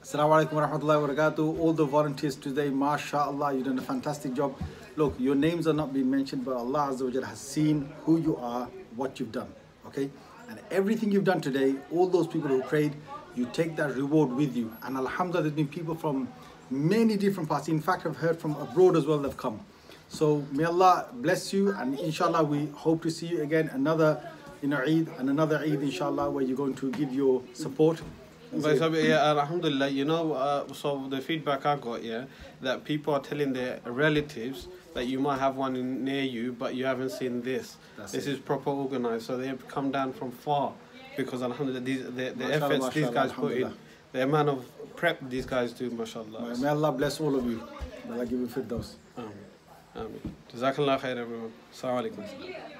Assalamu alaikum wa rahmatullahi wa barakatuh. All the volunteers today, mashallah, you've done a fantastic job. Look, your names are not being mentioned, but Allah Azza wa Jalla has seen who you are, what you've done, okay? And everything you've done today, all those people who prayed, you take that reward with you. And alhamdulillah, there's been people from many different parts. In fact, I've heard from abroad as well that have come. So may Allah bless you, and inshallah, we hope to see you again another, Eid, and another Eid, inshallah, where you're going to give your support. Yeah, alhamdulillah, so the feedback I got, that people are telling their relatives that you might have one near you, but you haven't seen this. This is proper organized, so they have come down from far, because alhamdulillah, the efforts these guys put in, the amount of prep these guys do, mashallah. May Allah bless all of you. May Allah give you firdaus. Jazakallah khair, everyone. Assalamu alaikum.